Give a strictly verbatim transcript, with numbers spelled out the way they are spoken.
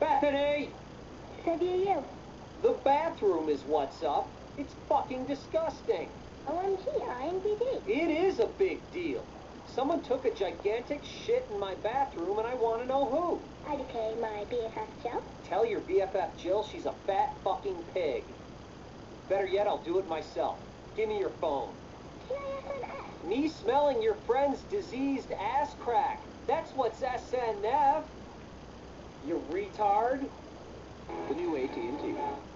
Bethany! So do you. The bathroom is what's up. It's fucking disgusting. O M G, I M D B. It is a big deal. Someone took a gigantic shit in my bathroom and I want to know who. I declare my B F F Jill. Tell your B F F Jill she's a fat fucking pig. Better yet, I'll do it myself. Give me your phone. C I S N F. Me smelling your friend's diseased ass crack. That's what's S N F. You retard. The new A T and T.